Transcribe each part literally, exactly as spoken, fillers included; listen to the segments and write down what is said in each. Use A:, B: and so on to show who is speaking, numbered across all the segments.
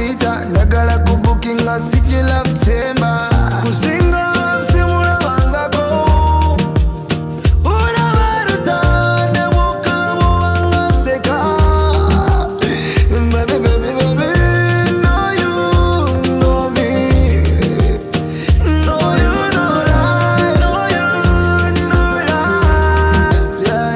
A: sweeter. Nagala kubukinga siki love chamber. Kuzinga simula wangako. Ura waruta ne mukamu wanga seka. Baby, baby, baby, know you know me. Know you know lie. Know you know lie. Yeah,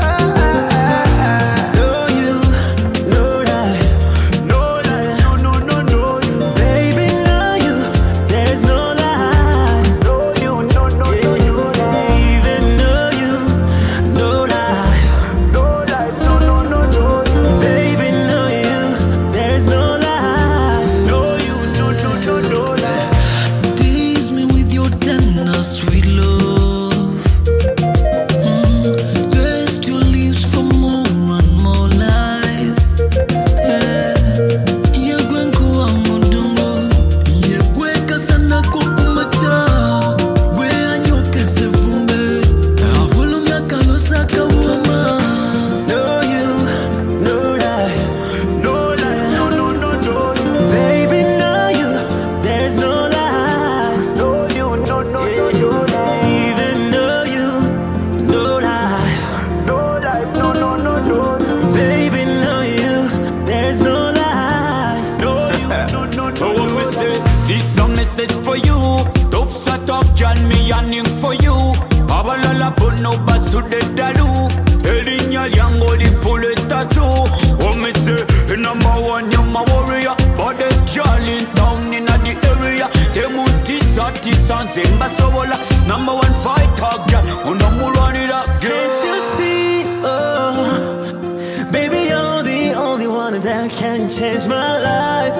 A: yeah.
B: Know you, know lie, no lie, no no no know you, baby know you. There's no lie. Know you, no no no no lie. Even know you, no lie, no lie, no no no know you, baby know you. There's no lie. Know you, no no no no lie. Tease me with your tender sweet love. Mm, taste your lips for more and more life. Yeah. Yegwenkuwa mudongo, yegweka sana kukumacha. We anyokese vumbe, avulumya kalosa kawuma. Know you, no lie, no lie, no no no know you, baby know you. There's no lie. Know you, no no no no lie. Even know you, no lie, no lie, no no no know you, baby know you. There's no lie. Know you, no no no
C: So what
B: no
C: me
B: lie.
C: say? This song me set for you. Top set up, John me yearning for you. Abalala bono basu de dalu. Elinya yango di full tattoo. What me say? Number one, you're my warrior. Baddest girl in town in the area. Temuti sati sans embasobola. Number one fighter girl. Unamu run it up,
B: Can't you
C: girl.
B: see? Oh, baby, you're the only one that can change my life.